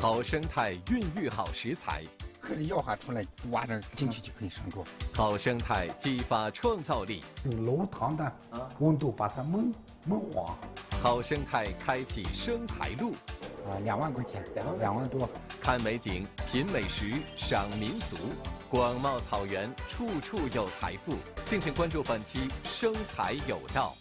好生态孕育好食材， 可以摇下出来，挖着进去就可以生着。 好生态激发创造力， 用镂汤的温度把它焖黄。 好生态开启生财路。 2万块钱，2万多。 看美景，品美食，赏民俗，广袤草原，处处有财富。敬请关注本期《生财有道》。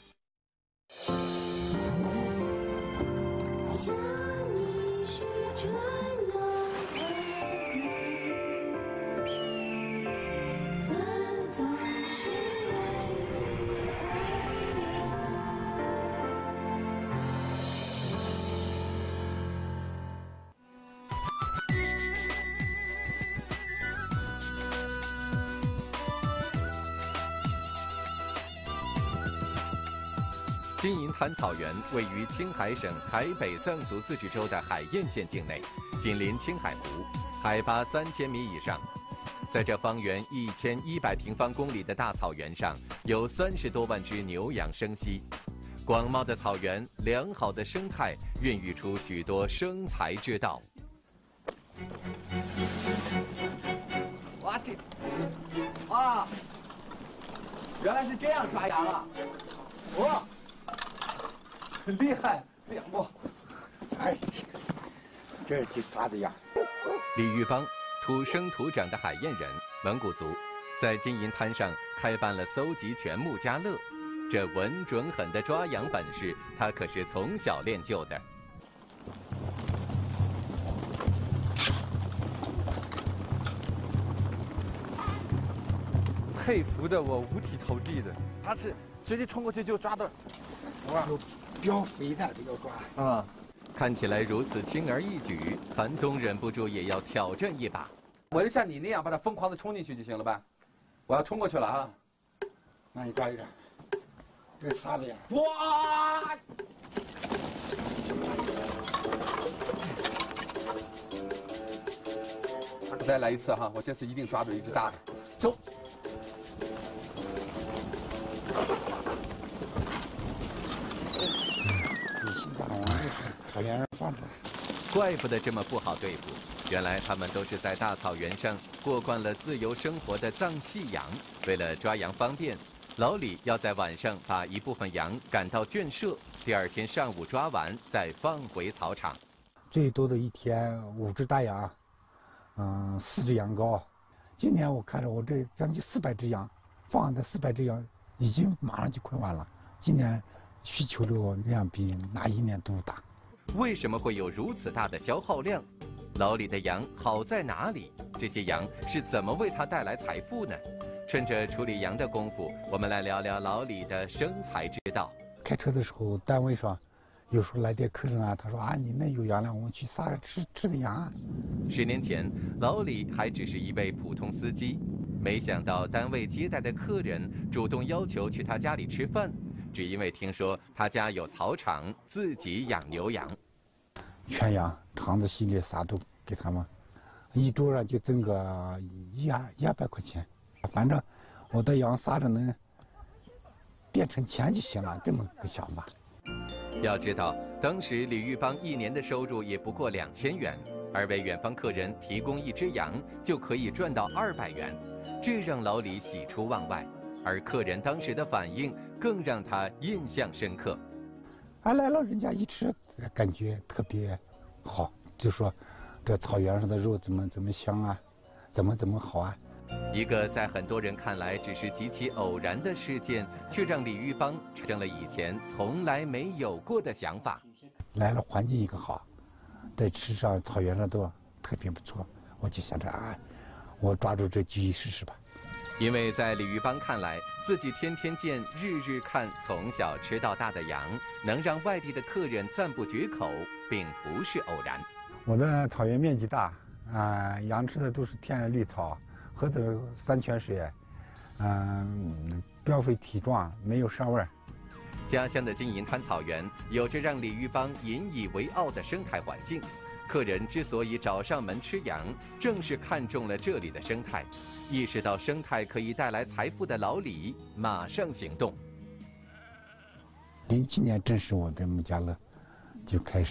金银滩草原位于青海省台北藏族自治州的海晏县境内，紧邻青海湖，海拔3000米以上。在这方圆1100平方公里的大草原上，有30多万只牛羊生息。广袤的草原，良好的生态，孕育出许多生财之道。 哇这，啊，原来是这样抓羊啊！哇！很厉害，两步。 哎，这就撒的呀。 李玉邦，土生土长的海晏人，蒙古族，在金银滩上开办了搜集犬牧家乐。这稳准狠的抓羊本事，他可是从小练就的。 佩服的我五体投地的，他是直接冲过去就抓到，哇！ 比较肥的这个抓啊， 看起来如此轻而易举，韩东忍不住也要挑战一把。 我就像你那样把它疯狂的冲进去就行了吧？我要冲过去了啊！ 那你抓一个，这撒的呀！ 哇！再来一次哈，我这次一定抓住一只大的。走。 草原上放的， 怪不得这么不好对付，原来他们都是在大草原上过惯了自由生活的藏系羊。为了抓羊方便，老李要在晚上把一部分羊赶到圈舍，第2天上午抓完再放回草场。 最多的一天5只大羊，4只羊羔。今年我看着我这将近400只羊，放的400只羊已经马上就快完了。今年需求量比哪一年都大。 为什么会有如此大的消耗量？老李的羊好在哪里？这些羊是怎么为他带来财富呢？趁着处理羊的功夫，我们来聊聊老李的生财之道。 开车的时候，单位上有时候来点客人啊，他说啊，你那有羊了，我们去撒吃个羊。 10年前，老李还只是一位普通司机，没想到单位接待的客人主动要求去他家里吃饭。只因为听说他家有草场，自己养牛羊， 全羊、肠子系列啥都给他们，一桌上就挣个100块钱，反正我的羊撒着能变成钱就行了，这么个想法。 要知道，当时李玉邦1年的收入也不过2000元，而为远方客人提供1只羊就可以赚到200元，这让老李喜出望外。而客人当时的反应更让他印象深刻。 来了，人家一吃感觉特别好，就说这草原上的肉怎么香啊，怎么好啊。 一个在很多人看来只是极其偶然的事件，却让李玉邦产生了以前从来没有过的想法。 来了，环境一个好，在吃上草原上都特别不错，我就想着我抓住这机遇试试吧。 因为在李玉邦看来，自己天天见、日日看、从小吃到大的羊，能让外地的客人赞不绝口，并不是偶然。 我的草原面积大，羊吃的都是天然绿草，喝的山泉水，膘肥体壮，没有膻味儿。 家乡的金银滩草原有着让李玉邦引以为傲的生态环境。客人之所以找上门吃羊，正是看中了这里的生态。意识到生态可以带来财富的老李，马上行动。 07年正式我的牧家乐就开始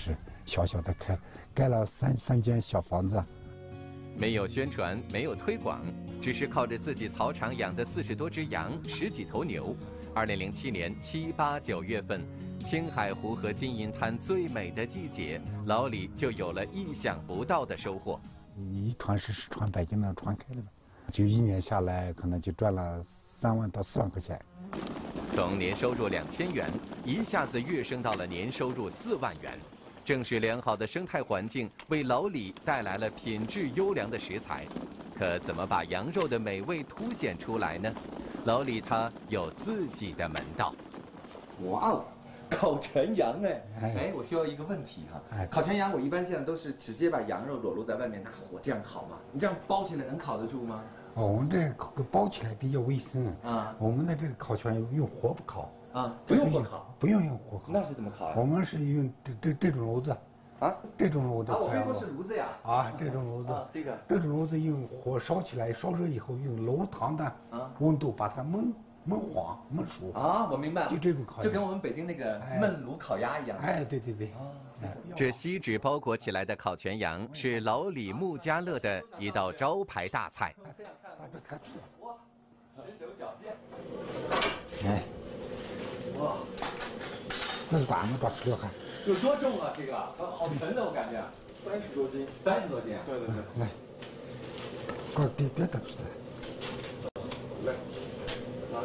小小的盖了三间小房子。 没有宣传，没有推广，只是靠着自己草场养的40多只羊、10几头牛。2007年7、8、9月份，青海湖和金银滩最美的季节，老李就有了意想不到的收获。 一船是船北京的船开的，就1年下来可能就赚了3万到4万块钱。 从年收入2000元，一下子跃升到了年收入4万元。正是良好的生态环境为老李带来了品质优良的食材，可怎么把羊肉的美味凸显出来呢？老李他有自己的门道。 哇哦，烤全羊哎！我需要一个问题哈，烤全羊我一般见的都是直接把羊肉裸露在外面拿火这样烤嘛，你这样包起来能烤得住吗？ 我们这个包起来比较卫生啊。我们的这个烤全用火不烤。 不用火烤， 不用火烤， 那是怎么烤呀？ 我们是用这种炉子，这种炉子。 我可以说是炉子呀。 这种炉子， 这种炉子用火烧起来，烧热以后用炉膛的温度把它焖黄焖熟。 我明白了， 就这种烤， 就跟我们北京那个焖炉烤鸭一样。 对。 这锡纸包裹起来的烤全羊是老李穆家乐的一道招牌大菜。 哇，十手小件。哇， 那是把俺们抓吃了还。 有多重啊？这个好沉的，我感觉。30多斤。30多斤。对。 来，快别打出来。来，拿。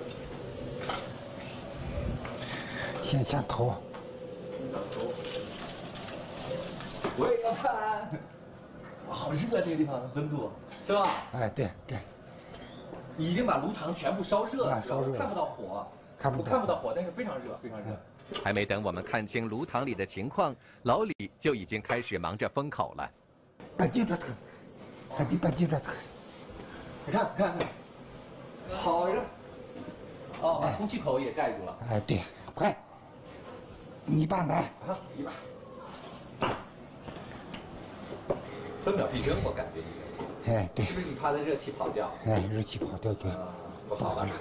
先下头。 我也要看。好热，这个地方温度是吧？ 对。 已经把炉膛全部烧热了， 烧热， 看不到火。看不到火，但是非常热，非常热。 还没等我们看清炉膛里的情况，老李就已经开始忙着封口了。 半截着它，还得半截着它。 你看，好热。把空气口也盖住了。 对，快，一半来。 一半。分秒必争，我感觉你。 对。 是不是你怕它热气跑掉？ 热气跑掉就不好了。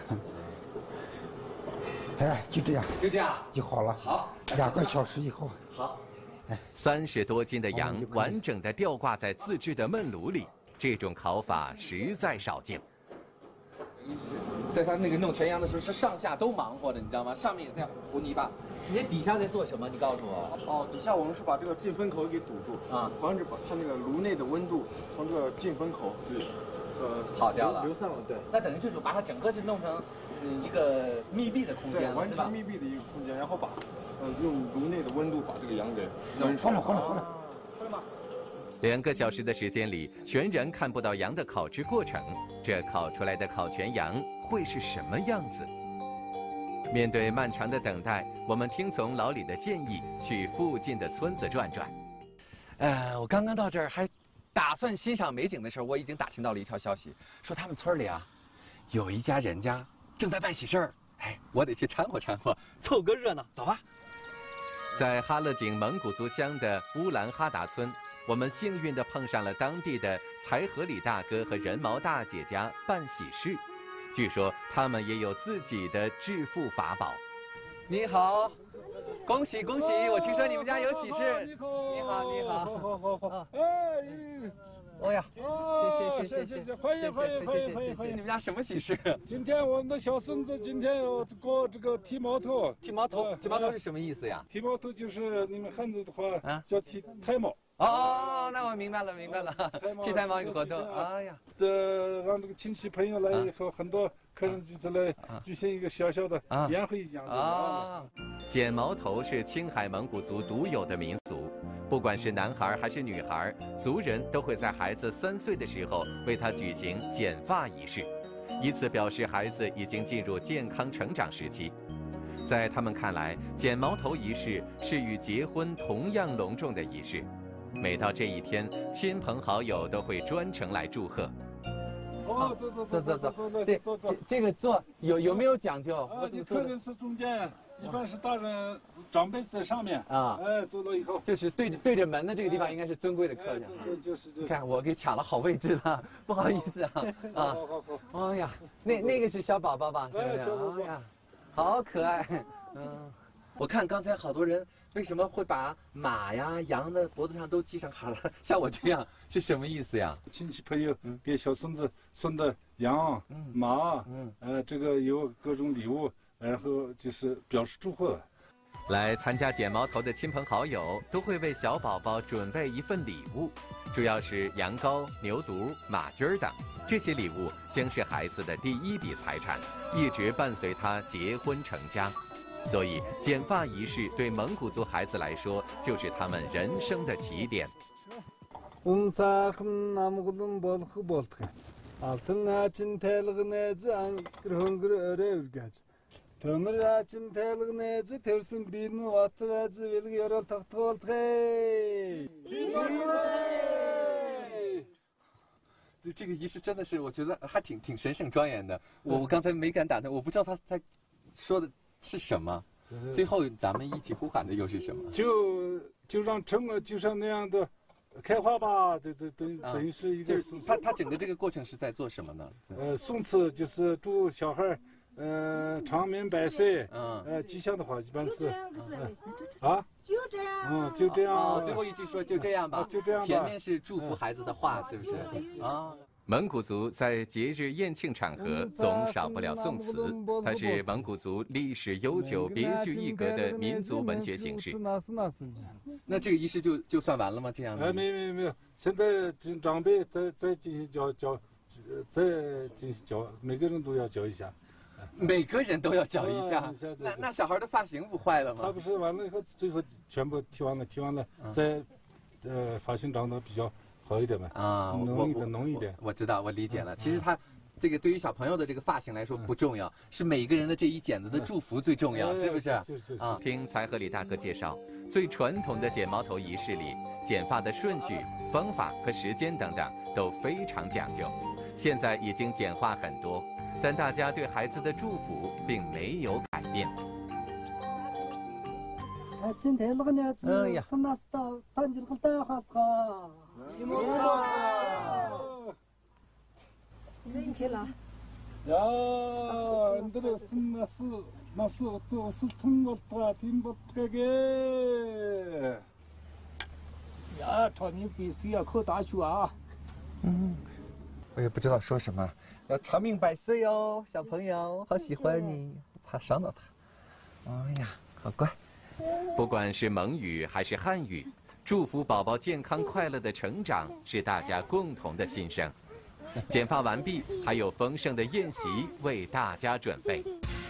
就这样就好了。 好 ，2个小时以后。 好。 30多斤的羊完整的吊挂在自制的焖炉里，这种烤法实在少见。 在他那个弄全羊的时候，是上下都忙活的，你知道吗？上面也在糊泥巴，你底下在做什么？你告诉我。 底下我们是把这个进风口给堵住防止把它那个炉内的温度从这个进风口跑掉了， 流散了。对。 那等于就是把它整个是弄成一个密闭的空间， 完全密闭的一个空间，然后把用炉内的温度把这个羊给好了。 2个小时的时间里，全然看不到羊的烤制过程。这烤出来的烤全羊会是什么样子？面对漫长的等待，我们听从老李的建议，去附近的村子转转。 我刚刚到这儿还打算欣赏美景的时候，我已经打听到了一条消息，说他们村里有一家人家正在办喜事儿。我得去掺和掺和，凑个热闹。走吧。 在哈勒井蒙古族乡的乌兰哈达村，我们幸运地碰上了当地的财和里大哥和人毛大姐家办喜事。据说他们也有自己的致富法宝。 你好，恭喜！我听说你们家有喜事。你好。 好。 哎呀， 谢，欢迎！ 你们家什么喜事？ 今天我们的小孙子今天要过这个剃毛头。 剃毛头是什么意思呀？ 剃毛头就是你们汉族的话叫剃胎毛。 那我明白了。剃胎毛有活动。 让这个亲戚朋友来以后，很多客人就来举行一个小小的宴会一样的。 剪毛头是青海蒙古族独有的民俗，不管是男孩还是女孩，族人都会在孩子3岁的时候为他举行剪发仪式，以此表示孩子已经进入健康成长时期。在他们看来，剪毛头仪式是与结婚同样隆重的仪式。每到这一天，亲朋好友都会专程来祝贺。 走。 对，这个坐有没有讲究？ 你客人是中间，一般是大人长辈在上面坐了以后， 就是对着门的这个地方，应该是尊贵的客人。你看我给抢了好位置了，不好意思好。 哎呀，那个是小宝宝吧？是不是？哎呀，好可爱。我看刚才好多人为什么会把马呀、羊的脖子上都系上好了？像我这样是什么意思呀？ 亲戚朋友给小孙子送的羊、马，这个有各种礼物，然后就是表示祝贺。 来参加剪毛头的亲朋好友都会为小宝宝准备一份礼物，主要是羊羔、牛犊、马驹儿等。这些礼物将是孩子的第一笔财产，一直伴随他结婚成家。所以，剪发仪式对蒙古族孩子来说，就是他们人生的起点。 这个仪式真的是，我觉得还挺神圣庄严的。我刚才没敢打断，我不知道他在说的是什么。最后咱们一起呼喊的又是什么？ 就让成了就像那样的开花吧，等于是一个。 就是他整个这个过程是在做什么呢？ 宋词就是祝小孩长命百岁，吉祥的话一般是就这样，就这样。 最后一句说就这样吧， 就这样吧。 前面是祝福孩子的话，是不是？ 蒙古族在节日宴庆场合总少不了宋词，它是蒙古族历史悠久、别具一格的民族文学形式。 那这个仪式就算完了吗？这样的？ 没有，现在长辈再进行教，每个人都要教一下。 每个人都要教一下，那小孩的发型不坏了吗？ 他不是完了以后，最后全部剃完了，再发型长得比较好一点吧。浓一点。 我知道，我理解了。其实他这个对于小朋友的这个发型来说不重要，是每个人的这一剪子的祝福最重要，是不是？ 是。 听财和李大哥介绍，最传统的剪毛头仪式里，剪发的顺序、方法和时间等等都非常讲究。现在已经简化很多。但大家对孩子的祝福并没有改变。 我也不知道说什么。要长命百岁哦，小朋友，好喜欢你，怕伤到他。哎呀，好乖。 不管是蒙语还是汉语，祝福宝宝健康快乐的成长是大家共同的心声。剪发完毕，还有丰盛的宴席为大家准备。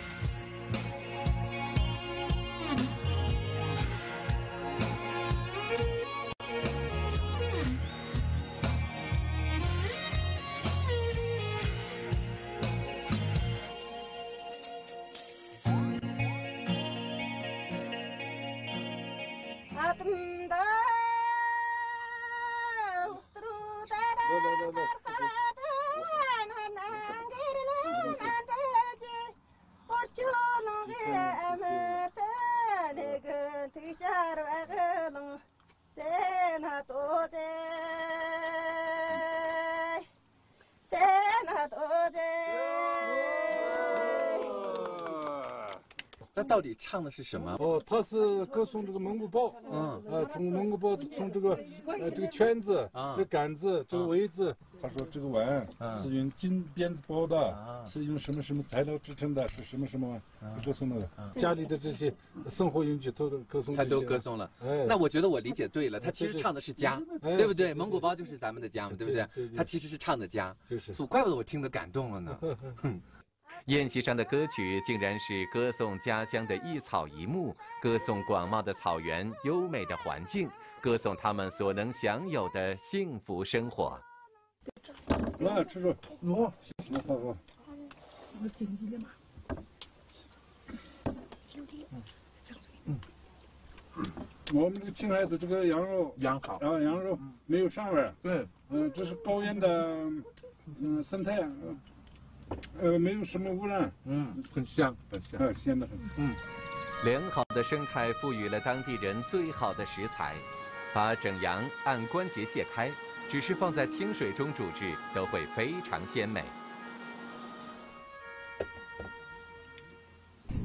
那到底唱的是什么？ 他是歌颂这个蒙古包，从蒙古包从这个圈子、这个杆子、这个围子，他说这个碗是用金鞭子包的，是用什么什么材料制成的，是什么什么碗，歌颂那个家里的这些生活用具都歌颂， 他都歌颂了。那我觉得我理解对了，他其实唱的是家，对不对？蒙古包就是咱们的家嘛，对不对？他其实是唱的家，所以怪不得我听得感动了呢。 宴席上的歌曲竟然是歌颂家乡的一草一木，歌颂广袤的草原、优美的环境，歌颂他们所能享有的幸福生活。 来吃着，好。我们这个青海的这个羊肉好，然后羊肉没有膻味。对，这是高原的生态。没有什么污染， 很香， 鲜得很， 良好的生态赋予了当地人最好的食材，把整羊按关节卸开，只是放在清水中煮制，都会非常鲜美。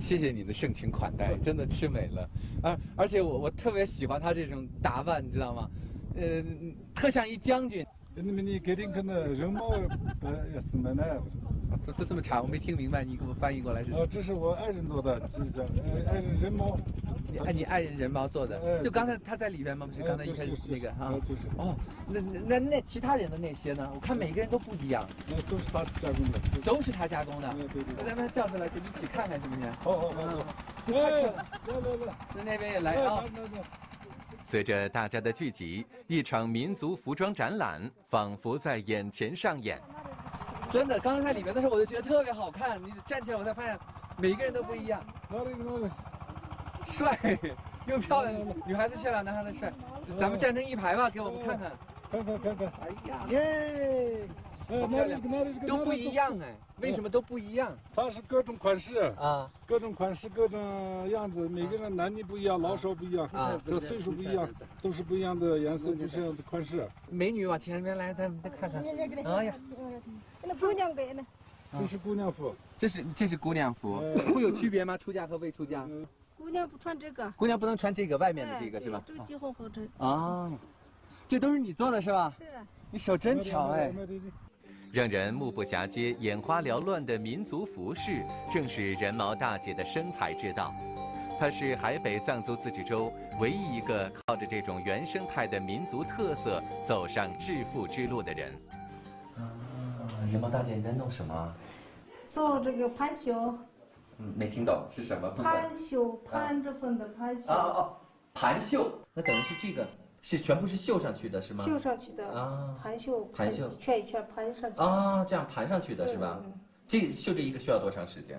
谢谢你的盛情款待，真的吃美了。而且我特别喜欢他这种打扮，你知道吗？特像一将军。 你给点可能人毛是买呢。 这么长，我没听明白，你给我翻译过来是？ 这是我爱人做的，这叫爱人人毛。 你爱人人毛做的，就刚才他在里边吗？不是刚才一开始那个啊？ 就是。 哦，那其他人的那些呢？我看每个人都不一样。 都是他加工的。 都是他加工的。 对。 那咱们叫出来，一起看看行不行？ 好。来， 那边也来啊。 随着大家的聚集，一场民族服装展览仿佛在眼前上演。 真的，刚才在里面的时候我就觉得特别好看，你站起来我才发现每个人都不一样。帅又漂亮，女孩子漂亮，男孩子帅。咱们站成一排吧，给我们看看。 看。 哎呀，耶！漂亮，都不一样哎，为什么都不一样？ 它是各种款式啊， 各种款式，各种样子，每个人男女不一样，老少不一样啊，这岁数不一样，都是不一样的颜色，不是样的款式。 美女往前面来，咱们再看看。哎呀， 那姑娘给呢？ 这是姑娘服。 这是姑娘服，会有区别吗？出嫁和未出嫁？ 姑娘不穿这个。 姑娘不能穿这个外面的这个是吧？ 这个结婚后这。 啊，这都是你做的是吧？ 是啊。 你手真巧哎。 让人目不暇接、眼花缭乱的民族服饰，正是人毛大姐的生财之道。她是海北藏族自治州唯一一个靠着这种原生态的民族特色走上致富之路的人。 人毛大姐，你在弄什么？ 做这个盘绣。 没听懂是什么部分？ 盘绣，盘着缝的盘绣。 盘绣，那等于是这个。是全部是绣上去的，是吗？ 绣上去的啊，盘绣，一圈一圈盘上去啊，这样盘上去的是吧？这绣这一个需要多长时间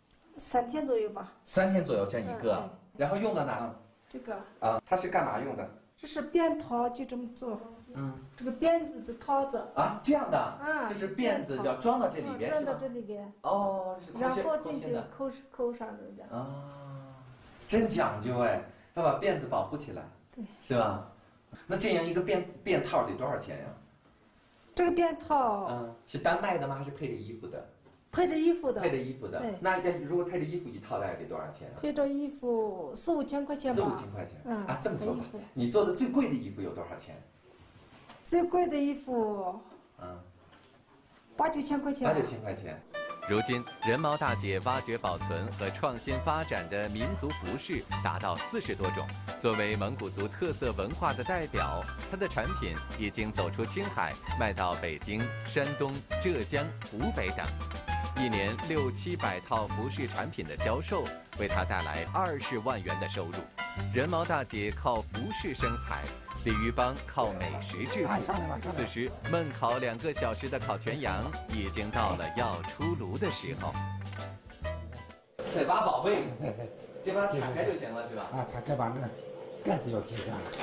？3天左右吧。 3天左右这样一个，然后用到哪？ 这个啊，它是干嘛用的？ 这是辫套，就这么做。这个辫子的套子啊，这样的啊，就是辫子要装到这里边， 装到这里边。 哦， 然后进去扣上这样。 啊，真讲究哎，要把辫子保护起来， 对， 是吧？那这样一个辫套得多少钱呀？ 这个辫套， 是单卖的吗？还是配着衣服的？ 配着衣服的。 配着衣服的。那如果配着衣服一套，大概得多少钱啊？ 配着衣服4、5千块钱吧。 4、5千块钱。啊，这么说吧，你做的最贵的衣服有多少钱？ 最贵的衣服，8、9千块钱。 8、9千块钱。 如今，人毛大姐挖掘保存和创新发展的民族服饰达到40多种。作为蒙古族特色文化的代表，她的产品已经走出青海，卖到北京、山东、浙江、湖北等。1年6、700套服饰产品的销售，为她带来20万元的收入。人毛大姐靠服饰生财。鲤鱼帮靠美食致富。此时，焖烤2个小时的烤全羊已经到了要出炉的时候。 得挖宝贝，这把拆开就行了，是吧？ 拆开把那个盖子要揭掉了。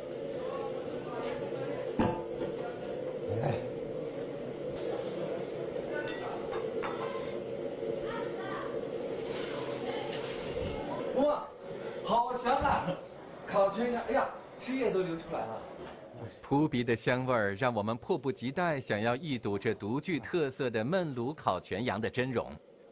哇，好香啊！烤全羊，哎呀！汁液都流出来了， 扑鼻的香味儿让我们迫不及待想要一睹这独具特色的焖炉烤全羊的真容。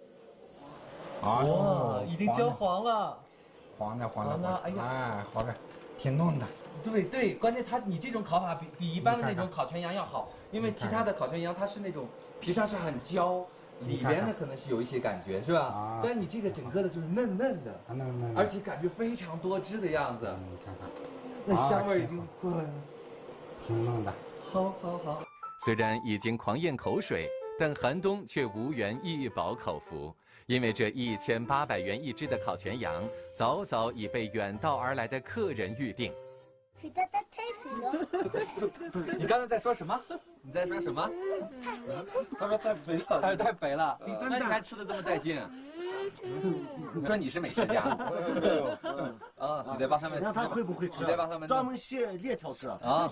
哇，已经焦黄了， 黄的，哎呀，好的，挺嫩的。 对，关键你这种烤法比一般的那种烤全羊要好，因为其他的烤全羊它是那种皮上是很焦，里边呢可能是有一些感觉，是吧？但你这个整个的就是嫩的，而且感觉非常多汁的样子。 你看看。 那香味已经过来了， 挺嫩的。 好。 虽然已经狂咽口水，但寒冬却无缘一饱口福，因为这1800元一只的烤全羊，早已被远道而来的客人预定。 你刚才在说什么？你在说什么？他说太肥了。他说太肥了。那你还吃的这么带劲？你说你是美食家？啊，你在帮他们。 看他会不会吃？ 你在帮他们专门卸链条吃啊。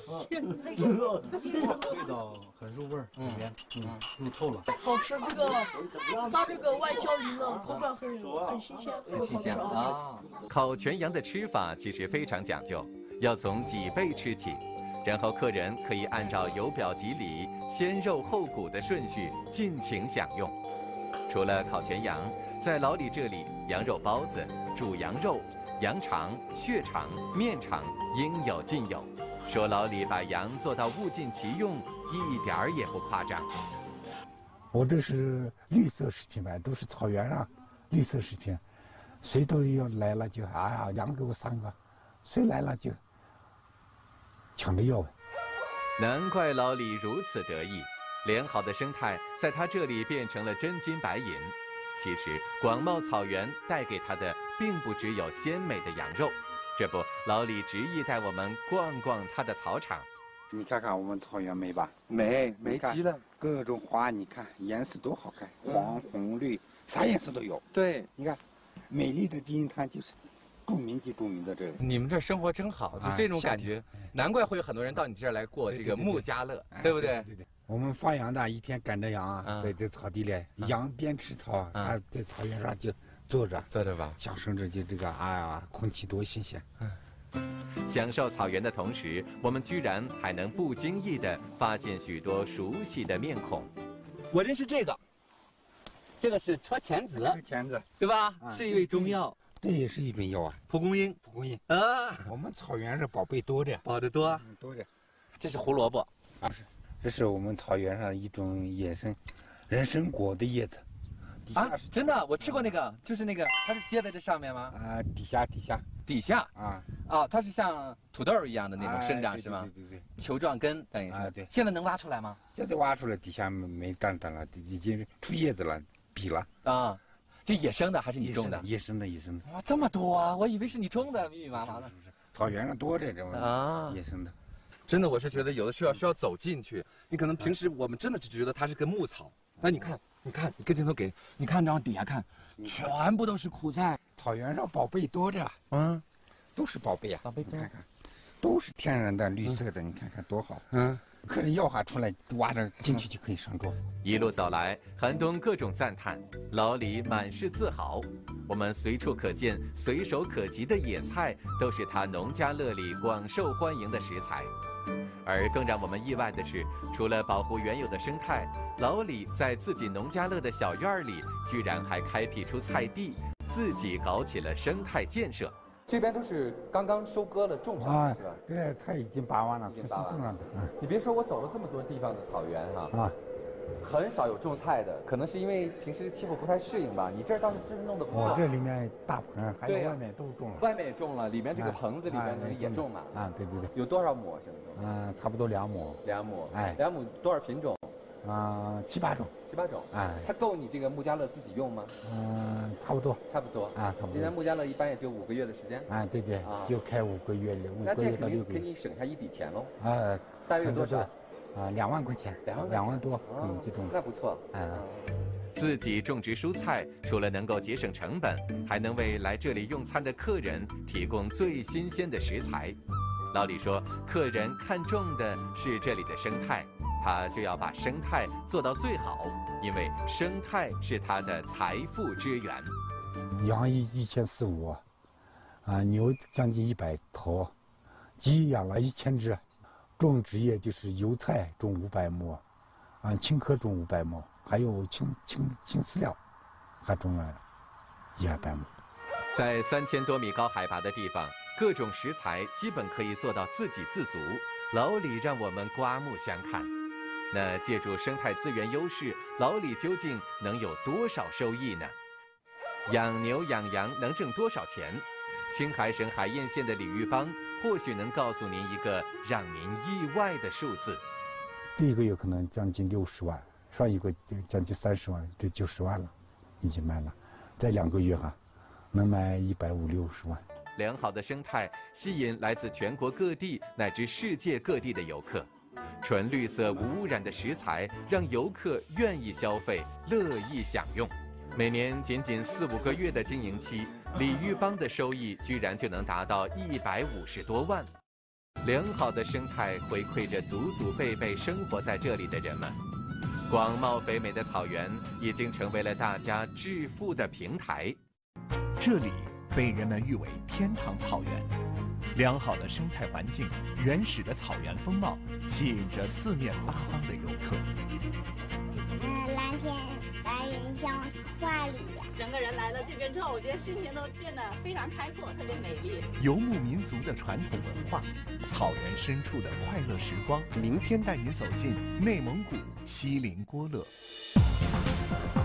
味道很入味儿，里面入透了。 好吃，这个它这个外焦里嫩，口感很新鲜， 很新鲜啊。 烤全羊的吃法其实非常讲究，要从脊背吃起。然后客人可以按照由表及里、先肉后骨的顺序尽情享用。除了烤全羊， 在老李这里，羊肉包子、煮羊肉、羊肠、血肠、面肠应有尽有。说老李把羊做到物尽其用，一点儿也不夸张。 我这是绿色食品呗，都是草原上绿色食品，谁都要来了就哎呀，羊给我3个，谁来了就抢着要呗。 难怪老李如此得意，良好的生态在他这里变成了真金白银。其实广袤草原带给他的并不只有鲜美的羊肉。这不，老李执意带我们逛逛他的草场。 你看看我们草原美吧？ 美极了， 各种花，你看颜色多好看，黄、红、绿，啥颜色都有。 对， 你看，美丽的金银滩就是著名即著名的这里。 你们这生活真好，就这种感觉，难怪会有很多人到你这儿来过这个牧家乐，对不对？ 对。我们放羊的一天赶着羊啊，在草地里，羊边吃草，它在草原上就坐着吧， 享受着就这个，哎呀，空气多新鲜。 享受草原的同时，我们居然还能不经意地发现许多熟悉的面孔。 我认识这个是车前子，对吧？是一味中药， 这也是一种药啊。 蒲公英啊，我们草原上宝贝多着， 宝得多， 多着。 这是胡萝卜， 这是我们草原上一种野生人参果的叶子。 啊，真的，我吃过那个，就是那个，它是接在这上面吗？ 啊，底下啊，它是像土豆一样的那种生长是吗？ 对， 球状根等于是。 对。 现在能挖出来吗？ 现在挖出来，底下没蛋蛋了，已经出叶子了，瘪了。 啊，这野生的还是你种的？ 野生的。 哇，这么多啊！我以为是你种的，密密麻麻的。 草原上多这种野生的。 真的，我是觉得有的需要走进去。你可能平时我们真的只觉得它是根牧草，但你看，你跟镜头给，你看这往底下看，全部都是苦菜。 草原上宝贝多着，都是宝贝啊！ 宝贝多， 你看看，都是天然的绿色的，你看看多好。客人要哈出来挖着进去就可以上桌。 一路走来，寒冬各种赞叹，老李满是自豪。我们随处可见、随手可及的野菜，都是他农家乐里广受欢迎的食材。而更让我们意外的是，除了保护原有的生态，老李在自己农家乐的小院里，居然还开辟出菜地，自己搞起了生态建设。 这边都是刚刚收割了种上的是吧？ 这菜已经拔完了， 已经拔完种上的。 你别说，我走了这么多地方的草原很少有种菜的，可能是因为平时气候不太适应吧。你这儿倒是真是弄得不错。 我这里面大棚，还有外面都种了。 外面也种了，里面这个棚子里面也种满了。 对。 有多少亩现在种？ 差不多2亩。 2亩。 哎 ，2亩多少品种 ？7、8种。 7、8种。它够你这个牧家乐自己用吗？ 差不多。 差不多。 差不多。 现在牧家乐一般也就5个月的时间。 对。就开5个月，5 那这个月到6个月。 肯定给你省下一笔钱喽。 大约多少 ？2万块钱。2万多，这种。 那不错。 自己种植蔬菜，除了能够节省成本，还能为来这里用餐的客人提供最新鲜的食材。老李说，客人看重的是这里的生态，他就要把生态做到最好，因为生态是他的财富之源。 羊1400-1500，牛将近100头，鸡养了1000只，种植业就是油菜种500亩，青稞种500亩，还有青饲料，还种了100亩。 在3000多米高海拔的地方，各种食材基本可以做到自给自足。老李让我们刮目相看。那借助生态资源优势，老李究竟能有多少收益呢？养牛养羊能挣多少钱？青海省海晏县的李玉邦或许能告诉您一个让您意外的数字。 第一个月可能将近60万，上一个将近30万，这90万了，已经卖了。再2个月能卖150-160万。 良好的生态吸引来自全国各地乃至世界各地的游客，纯绿色无污染的食材让游客愿意消费，乐意享用。每年仅4、5个月的经营期，李玉邦的收益居然就能达到150多万。良好的生态回馈着祖祖辈辈生活在这里的人们。广袤肥美的草原已经成为了大家致富的平台。 这里被人们誉为天堂草原， 良好的生态环境、原始的草原风貌，吸引着四面八方的游客。 蓝天白云像画里。 整个人来了这边之后，我觉得心情都变得非常开阔，特别美丽。 游牧民族的传统文化，草原深处的快乐时光。明天带您走进内蒙古锡林郭勒。